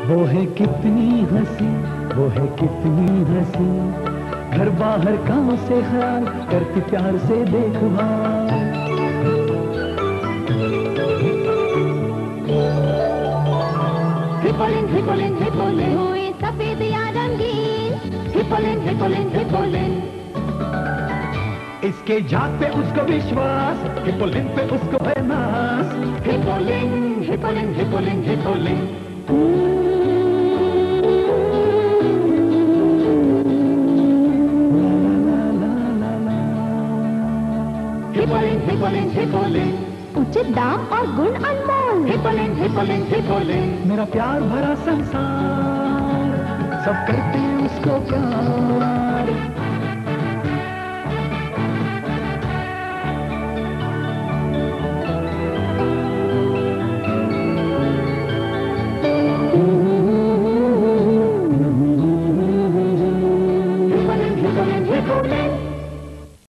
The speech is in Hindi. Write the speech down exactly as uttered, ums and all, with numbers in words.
वो है कितनी हंसी, वो है कितनी हंसी, घर बाहर काम से ख्याल करती प्यार से देखभाल। हिपोलिन हिपोलिन हिपोलिन हुए सफेद या रंगीन, हिपोलिन हिपोलिन हिपोलिन। इसके जात पे उसको विश्वास, हिपोलिन पे उसको बेनास। हिपोलिन हिपोलिन हिपोलिन हिपोलिन। हिपोलिन हिपोलिन हिपोलिन। उचित दाम और गुण अनमोल। हिपोलिन हिपोलिन हिपोलिन। मेरा प्यार भरा संसार, सब करते हैं उसको प्यार।